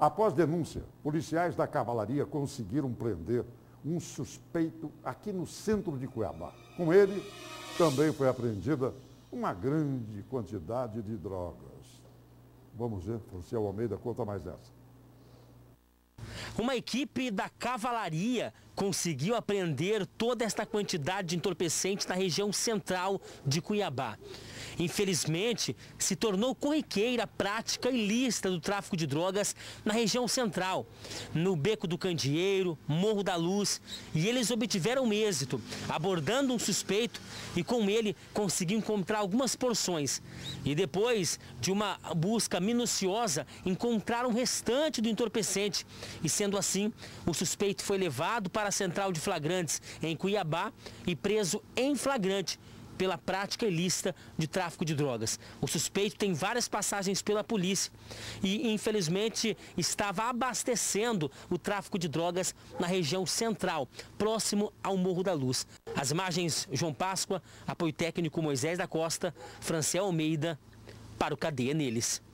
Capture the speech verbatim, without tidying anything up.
Após denúncia, policiais da Cavalaria conseguiram prender um suspeito aqui no centro de Cuiabá. Com ele, também foi apreendida uma grande quantidade de drogas. Vamos ver, Franciel Almeida conta mais dessa. Uma equipe da Cavalaria conseguiu apreender toda esta quantidade de entorpecentes na região central de Cuiabá. Infelizmente, se tornou corriqueira a prática ilícita do tráfico de drogas na região central, no Beco do Candeeiro, Morro da Luz, e eles obtiveram êxito, abordando um suspeito e com ele conseguiu encontrar algumas porções. E depois de uma busca minuciosa, encontraram o restante do entorpecente e, sendo assim, o suspeito foi levado para a central de flagrantes em Cuiabá e preso em flagrante pela prática ilícita de tráfico de drogas. O suspeito tem várias passagens pela polícia e, infelizmente, estava abastecendo o tráfico de drogas na região central, próximo ao Morro da Luz. As imagens, João Páscoa, apoio técnico Moisés da Costa, Franciel Almeida, para o Cadeia Neles.